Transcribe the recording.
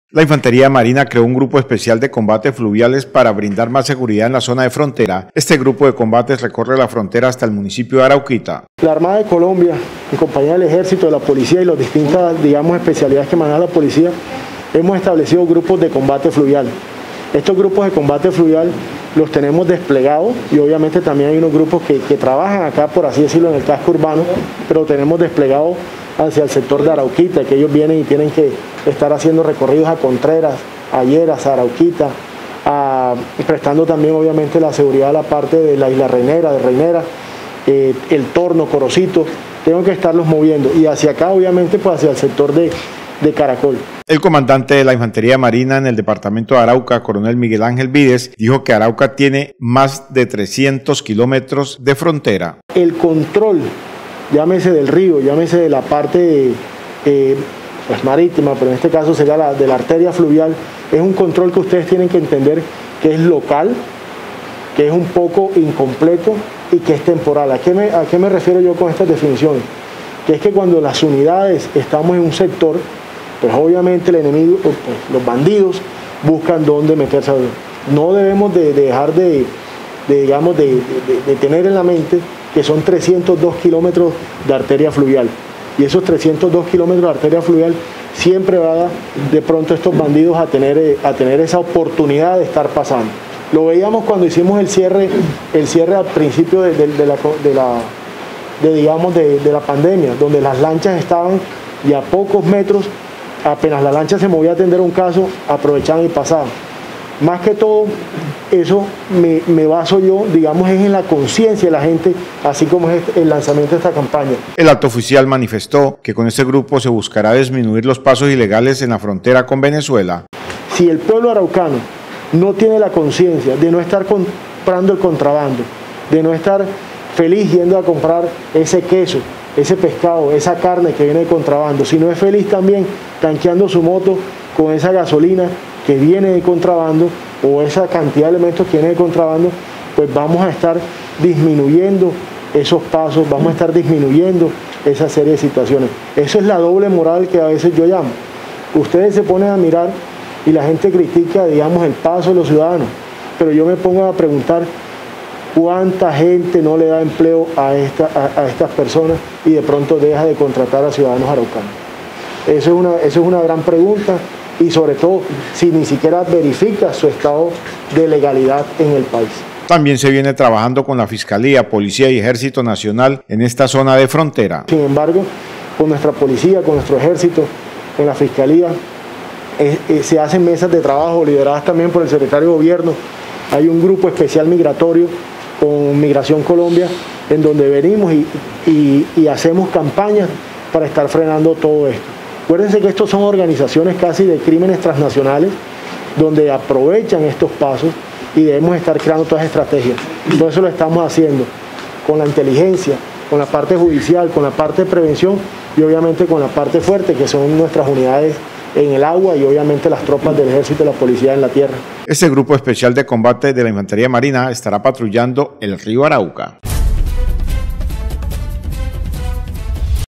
La Infantería Marina creó un grupo especial de combates fluviales para brindar más seguridad en la zona de frontera. Este grupo de combates recorre la frontera hasta el municipio de Arauquita. La Armada de Colombia, en compañía del Ejército, de la Policía y las distintas, especialidades que maneja la Policía, hemos establecido grupos de combate fluvial. Estos grupos de combate fluvial los tenemos desplegados y obviamente también hay unos grupos que trabajan acá, por así decirlo, en el casco urbano, pero tenemos desplegados hacia el sector de Arauquita, que ellos vienen y tienen que estar haciendo recorridos a Contreras, a Lleras, a Arauquita, prestando también obviamente la seguridad a la parte de la isla Reinera, el Torno, Corocito, tengo que estarlos moviendo y hacia acá obviamente pues hacia el sector de Caracol. El comandante de la Infantería Marina en el departamento de Arauca, coronel Miguel Ángel Vides, dijo que Arauca tiene más de 300 kilómetros de frontera. El control, llámese del río, llámese de la parte pues marítima, pero en este caso sería de la arteria fluvial, es un control que ustedes tienen que entender que es local, que es un poco incompleto y que es temporal. ¿A qué me refiero yo con estas definiciones? Que es que cuando las unidades estamos en un sector, pues obviamente el enemigo, pues los bandidos buscan dónde meterse. No debemos de dejar de tener en la mente que son 302 kilómetros de arteria fluvial. Y esos 302 kilómetros de arteria fluvial siempre va a dar de pronto estos bandidos a tener esa oportunidad de estar pasando. Lo veíamos cuando hicimos el cierre al principio de la pandemia, donde las lanchas estaban y a pocos metros, apenas la lancha se movía a atender un caso, aprovechaban y pasaban. Más que todo, eso me baso yo, digamos, es en la conciencia de la gente, así como es el lanzamiento de esta campaña. El alto oficial manifestó que con este grupo se buscará disminuir los pasos ilegales en la frontera con Venezuela. Si el pueblo araucano no tiene la conciencia de no estar comprando el contrabando, de no estar feliz yendo a comprar ese queso, ese pescado, esa carne que viene de contrabando, si no es feliz también tanqueando su moto con esa gasolina que viene de contrabando o esa cantidad de elementos que viene de contrabando, pues vamos a estar disminuyendo esos pasos, vamos a estar disminuyendo esa serie de situaciones. Eso es la doble moral que a veces yo llamo. Ustedes se ponen a mirar y la gente critica, digamos, el paso de los ciudadanos, pero yo me pongo a preguntar cuánta gente no le da empleo a estas personas y de pronto deja de contratar a ciudadanos araucanos. Eso es una gran pregunta y sobre todo si ni siquiera verifica su estado de legalidad en el país. También se viene trabajando con la Fiscalía, Policía y Ejército Nacional en esta zona de frontera. Sin embargo, con nuestra Policía, con nuestro Ejército, en la Fiscalía, se hacen mesas de trabajo lideradas también por el Secretario de Gobierno. Hay un grupo especial migratorio con Migración Colombia, en donde venimos y hacemos campañas para estar frenando todo esto. Acuérdense que estos son organizaciones casi de crímenes transnacionales, donde aprovechan estos pasos y debemos estar creando todas las estrategias. Todo eso lo estamos haciendo con la inteligencia, con la parte judicial, con la parte de prevención y obviamente con la parte fuerte, que son nuestras unidades en el agua y obviamente las tropas del Ejército y la Policía en la tierra. Este grupo especial de combate de la Infantería Marina estará patrullando el río Arauca.